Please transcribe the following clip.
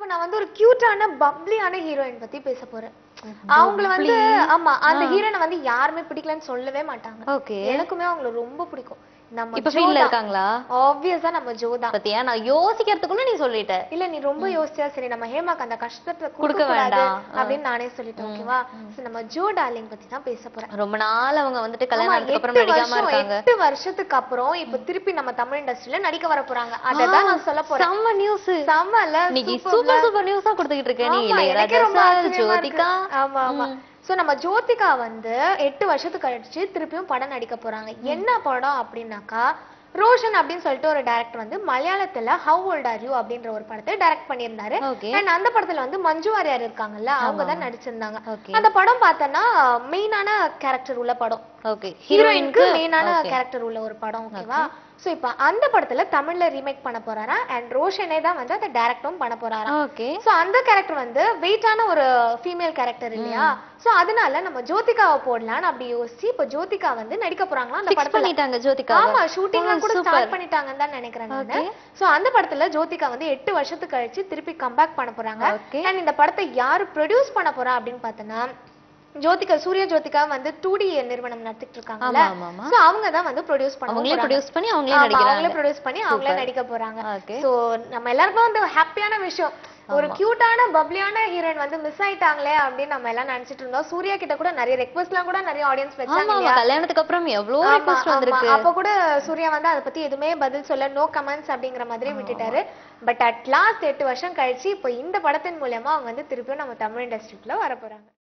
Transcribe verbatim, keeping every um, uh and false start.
இப்ப நான் வந்து ஒரு கியூட்டான பப்ளியான ஹீரோயின் பத்தி பேச போறேன். அவங்கள வந்து ஆமா அந்த ஹீரோயினை வந்து யாருமே பிடிக்கலன்னு சொல்லவே மாட்டாங்க. எனக்குமே அவங்கள ரொம்ப பிடிக்கும். நம்ம இப்ப ஃபீல்ல இருக்காங்களா? ஆப்வியஸா நம்ம ஜோதா. பத்தியா நான் யோசிக்கிறதுக்குள்ள நீ சொல்லிட்ட. இல்ல நீ ரொம்ப யோசிச்சா சரி நம்ம ஹேமாக்கு அந்த கஷ்டத்தை கொடுக்க வேண்டாம் அப்படின்னு நானே சொல்லிட்டேன். ஓகேவா? சோ நம்ம ஜோ டார்லிங் பத்தி தான் பேச போறேன். ரொம்ப நாள் அவங்க வந்துட்டு கல்யாணத்துக்கு அப்புறம் நடிக்காம இருக்காங்க. எட்டு வருஷத்துக்கு அப்புறம் இப்ப திருப்பி நம்ம தமிழ் இண்டஸ்ட்ரியில நடிக்க வர போறாங்க. அததான் நான் சொல்ல போறேன். செம்ம நியூஸ். செம்மல நீ சூப்பர் சூப்பர் நியூஸா கொடுத்துக்கிட்டு இருக்க நீ. இளையராஜா ஜோதிகா. ஆமா ஆமா. சோ நம்ம ஜோதிகா வந்து எட்டு வருஷத்துக்கு கழிச்சு திருப்பியும் படம் நடிக்க போறாங்க. என்ன படம் அப்படின்னாக்கா ரோஷன் அப்படின்னு சொல்லிட்டு ஒரு டைரக்டர் வந்து மலையாளத்துல ஹவ் ஓல்ட் ஆர் யூ அப்படின்ற ஒரு படத்தை டைரக்ட் பண்ணியிருந்தாரு. அண்ட் அந்த படத்துல வந்து மஞ்சு வாரியர் இருக்காங்கல்ல அவங்க தான் நடிச்சிருந்தாங்க. அந்த படம் பார்த்தோன்னா மெயினான கேரக்டர் உள்ள படம். ஹீரோயினுக்கு மெயினான கேரக்டர் உள்ள ஒரு படம். ஓகேவா? சோ இப்ப அந்த படத்துல தமிழ்ல ரீமேக் பண்ண போறாரா அண்ட் ரோஷனே தான் வந்து அதை டைரக்டும் பண்ண போறாரா. சோ அந்த கேரக்டர் வந்து வெயிட்டான ஒரு ஃபீமேல் கேரக்டர் இல்லையா? சோ அதனால நம்ம ஜோதிகாவை போடலாம்னு அப்படி யோசிச்சு இப்ப ஜோதிகா வந்து நடிக்க போறாங்களா அந்த படத்துல. பண்ணிட்டாங்க ஜோதிகா. ஆமா ஷூட்டிங்லாம் கூட ஸ்டார்ட் பண்ணிட்டாங்கன்னு தான் நினைக்கிறேன் நானு. சோ அந்த படத்துல ஜோதிகா வந்து எட்டு வருஷத்துக்கு கழிச்சு திருப்பி கம்பேக் பண்ண போறாங்க. அண்ட் இந்த படத்தை யாரு ப்ரொடியூஸ் பண்ண போறா அப்படின்னு பார்த்தோன்னா ஜோதிகா சூர்யா ஜோதிகா வந்து டூ டி நிறுவனம் நடத்திட்டு இருக்காங்கல்ல. சோ அவங்க தான் வந்து ப்ரொடியூஸ் பண்ண அவங்களே ப்ரொடியூஸ் பண்ணி அவங்களே நடிக்கிறாங்க. அவங்களே ப்ரொடியூஸ் பண்ணி அவங்களே நடிக்க போறாங்க. சோ நம்ம எல்லாருக்கும் வந்து ஹாப்பியான விஷயம். ஒரு கியூட்டான பப்ளியான ஹீரோயின் வந்து மிஸ் ஆயிட்டாங்களே அப்படின்னு நம்ம எல்லாம் நினைச்சிட்டு இருந்தோம். சூர்யா கிட்ட கூட நிறைய ரெக்வெஸ்ட்லாம் கூட நிறைய ஆடியன்ஸ் வச்சாங்க இல்லையா? கல்யாணத்துக்கு அப்புறம் எவ்வளவு ரெக்வெஸ்ட் வந்திருக்கு. அப்ப கூட சூர்யா வந்து அதை பத்தி எதுவுமே பதில் சொல்ல நோ கமெண்ட்ஸ் அப்படிங்கிற மாதிரி விட்டுட்டாரு. பட் அட் லாஸ்ட் எட்டு வருஷம் கழிச்சு இப்போ இந்த படத்தின் மூலமா அவங்க வந்து திருப்பியும் நம்ம தமிழ் இண்டஸ்ட்ரிக்குள்ள வர போறாங்க.